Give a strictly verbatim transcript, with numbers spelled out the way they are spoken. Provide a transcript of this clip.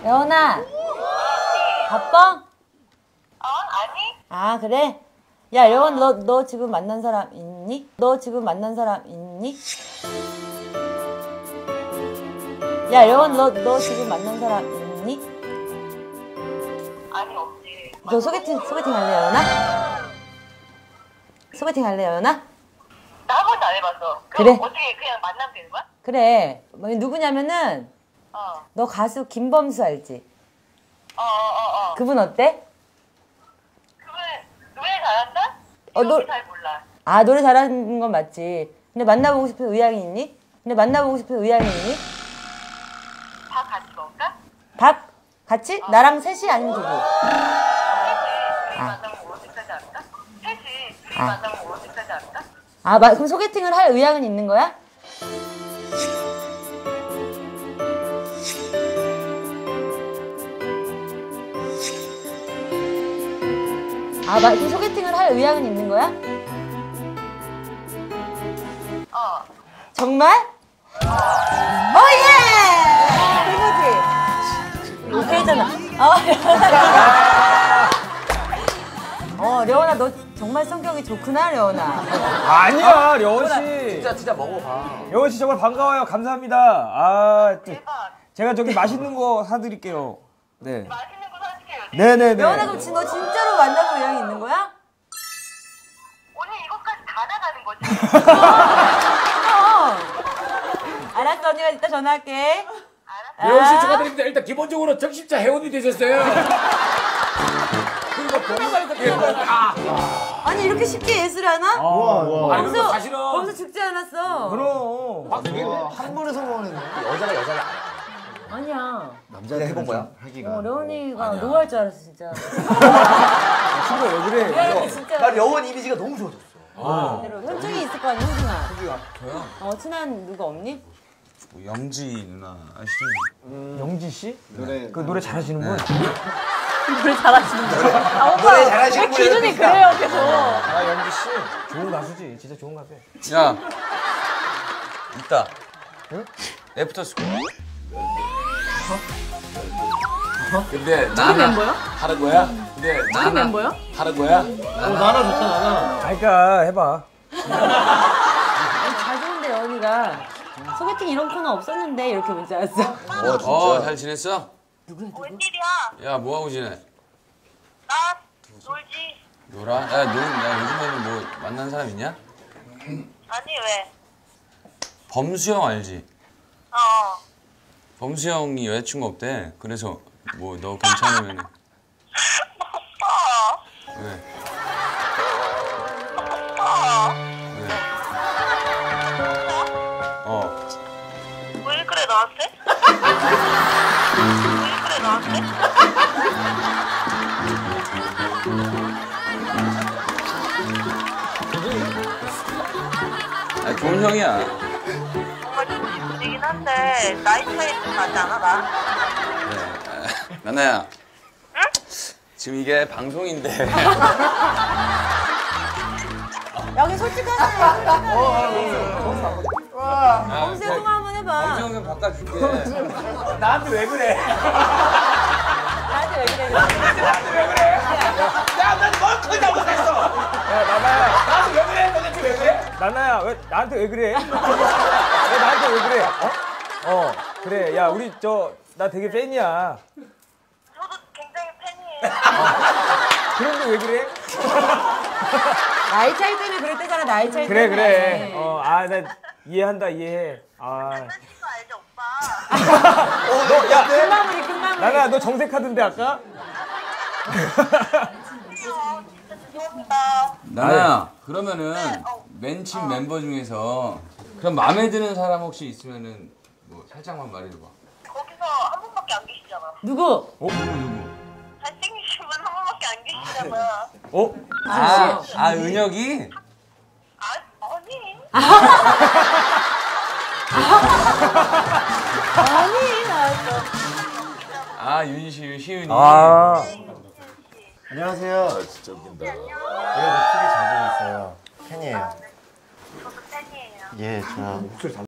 레원아, 바빠? 어? 아니? 아, 그래? 야, 레원, 너, 너 지금 만난 사람 있니? 너 지금 만난 사람 있니? 야, 레원, 너, 너 지금 만난 사람 있니? 아니, 없지. 너 소개팅, 소개팅 할래, 레원아? 소개팅 할래, 레원아? 나 한 번도 안 해봤어. 그래? 어떻게 그냥 만나면 되는 거야? 그래. 뭐, 누구냐면은, 어. 너 가수 김범수 알지? 어, 어, 어, 어. 그분 어때? 그분 노래 잘한다? 어, 노- 노래 잘 몰라. 아, 노래 잘하는 건 맞지. 근데 만나보고 싶은 의향이 있니? 근데 만나보고 싶은 의향이 있니? 밥 같이 먹을까? 밥? 같이? 나랑 셋이 아니면 두고? 셋이 둘이 아. 만나면 어디까지 할까? 셋이 둘이 아. 만나면 어디까지 할까? 아, 마, 그럼 소개팅을 할 의향은 있는 거야? 아, 마, 그럼 소개팅을 할 의향은 있는 거야? 어. 정말? 어, 예! 그거지? 오케이잖아. 어, 어, 레원아, 너 정말 성격이 좋구나, 레원아. 아니야, 려원 씨. 진짜 진짜 먹어봐. 려원 씨 정말 반가워요. 감사합니다. 아, 또 대박. 제가 저기 맛있는 거 사드릴게요. 네. 맛있는 거 사줄게요. 네네네. 레원아, 그럼 진- 너 진짜로 만나볼 의향이 있는 거야? 오늘 이것까지 다 나가는 거지? 어. 알았어, 언니가 이따 전화할게. 알았어. 려원 씨 축하드립니다. 일단 기본적으로 적십자 회원이 되셨어요. 그리고 보험가니까 아, 아니, 이렇게 쉽게 예술을 하나? 와, 와. 아니 근데 범수, 사실은 범수 죽지 않았어. 그럼. 한 번에 성공하는 여자가 여자가 아니야. 남자한테 해본 거야? 하기가. 어, 레원이가 노할 줄 알았어, 진짜. 친구 왜 그래? 레원이 진짜. 나 려원 이미지가 너무 좋아졌어. 현중이 있을 거 아니야, 현중아. 현중아. 저요? 어, 친한 누가 없니? 뭐 영지 누나 아시죠? 영지 씨? 노래 그 노래 잘하시는 분? 노래 잘하시는 거. 아, 오빠. 노래 잘하시는 왜 기준이 그래요, 계속. 아, 영지 씨. 좋은 가수지. 진짜 좋은 가수야. 야 있다. 응? 애프터 스쿨. 근데 나는 멤버야? 하는 거야? 근데 나는 멤버야? 하는 거야? 나나 좋다 나나. 아, 그러니까 해봐. 아니, 잘 좋은데, 레원이가. 소개팅 이런 코너 없었는데, 이렇게 문자 왔어. 어 진짜. 어잘 지냈어? 웬일이야? 야 뭐 하고 지내? 나 놀지. 놀아? 야, 너, 야 요즘에는 뭐 만난 사람 있냐? 아니, 왜? 범수 형 알지? 어. 범수 형이 여자친구 없대. 그래서 뭐 너 괜찮으면 오빠. 왜? 오빠. 왜? 어. 왜 그래, 나한테? 왜 그래, 나한테? 아 좋은 형이야. 정말 좋은 분이긴 한데, 나이 차이 좀 나지 않아, 나? 네. 나나야. 응? 지금 이게 방송인데. 여기 솔직하네. 야, 범수야, 통화 한번 해봐. 범수 형좀 바꿔줄게. 나한테 왜 그래? 나한테 왜 그래? 야난뭘 거의 다 못했어. 야, 나나야. 나한테 왜 그래? 도대체 왜 그래? 나나야, 왜 나한테 왜 그래? 왜 나한테 왜 그래? 어? 어, 그래. 야, 우리 저 나 되게 팬이야. 저도 굉장히 팬이에요. 그런데 왜 그래? 나이 차이 때문에 그랬대잖아, 나이 차이 그래, 때문에. 그래. 어, 아, 나 이해한다, 이해해. 아. 장난친 거 알죠, 오빠? 어, 너, 야, 끝마무리, 끝마무리. 나나 너 정색하던데 아까? 귀여워. 진짜 죄송합니다. 나나야, 그러면은 맨친 멤버 중에서 그럼 마음에 드는 사람 혹시 있으면은 뭐 살짝만 말해줘봐. 거기서 한 분밖에 안 계시잖아. 누구? 어? 누구 누구? 잘생기신 분 한 분밖에 안 계시잖아. 어? 아, 아 은혁이? 아, 아니. 아니, 나왔어. 아 윤시 시윤이. 아. 안녕하세요. 아 진짜 웃긴다. 예, 저 티비 잘 보고 있어요. 팬이에요. 저도 팬이에요. 예, 저 목소리 잘.